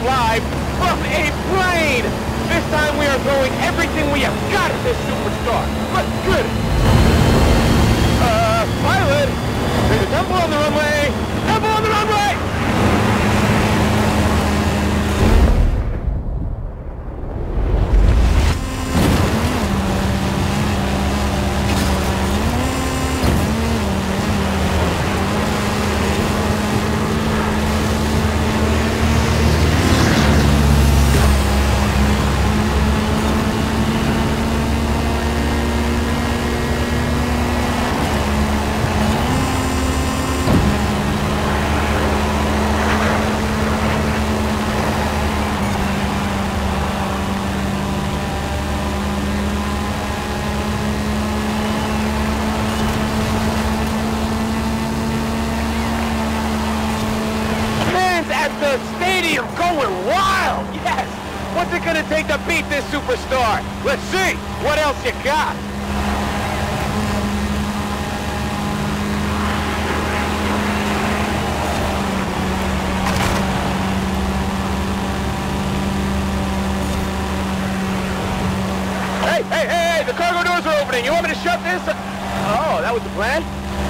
live from a plane! This time we are throwing everything we have got at this superstar. Let's get it! Pilot! There's a temple on the runway! Temple on the runway! The stadium going wild! Yes! What's it gonna take to beat this superstar? Let's see! What else you got? Hey! The cargo doors are opening! You want me to shut this? Oh, that was the plan?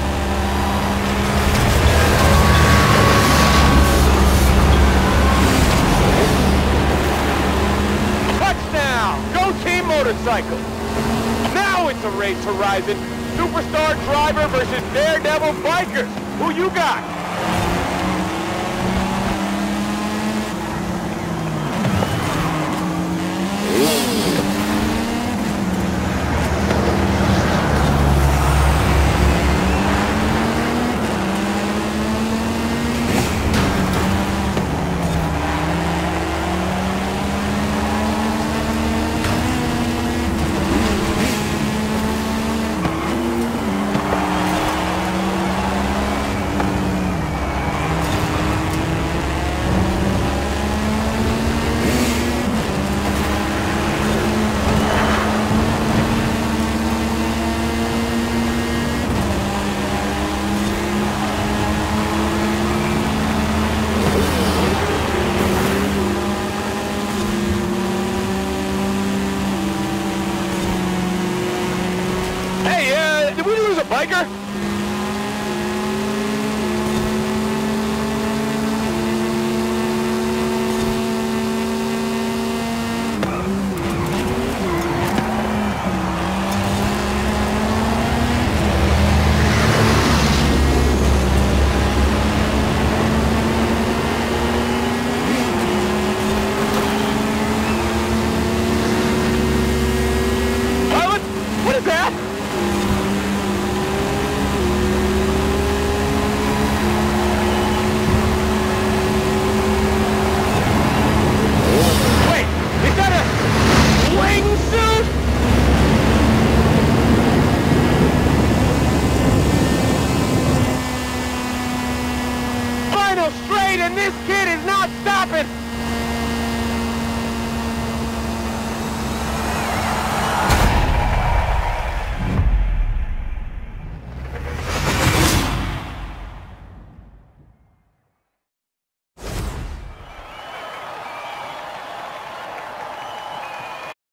Go Team Motorcycle! Now it's a race, Horizon. Superstar driver versus daredevil bikers. Who you got? Did we lose a biker?